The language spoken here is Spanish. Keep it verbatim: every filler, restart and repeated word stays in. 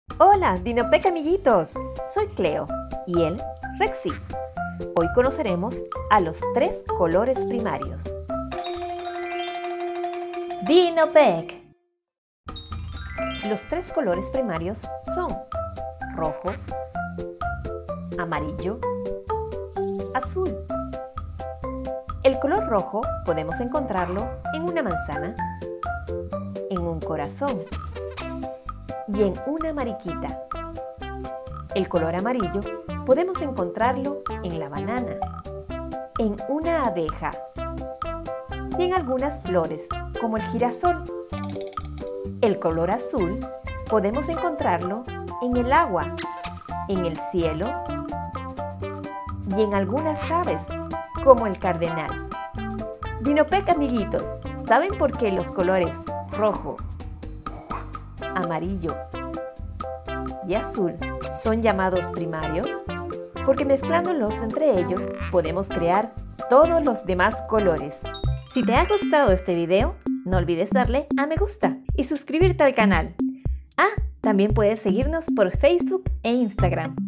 Hola, Dinopec amiguitos, soy Cleo y él, Rexy. Hoy conoceremos a los tres colores primarios. Dinopec. Los tres colores primarios son rojo, amarillo, azul. El color rojo podemos encontrarlo en una manzana, en un corazón y en una mariquita. El color amarillo podemos encontrarlo en la banana, en una abeja y en algunas flores como el girasol. El color azul podemos encontrarlo en el agua, en el cielo y en algunas aves como el cardenal. Dinopec amiguitos, ¿saben por qué los colores rojo, amarillo y azul son llamados primarios? Porque mezclándolos entre ellos podemos crear todos los demás colores. Si te ha gustado este video, no olvides darle a me gusta y suscribirte al canal. Ah, también puedes seguirnos por Facebook e Instagram.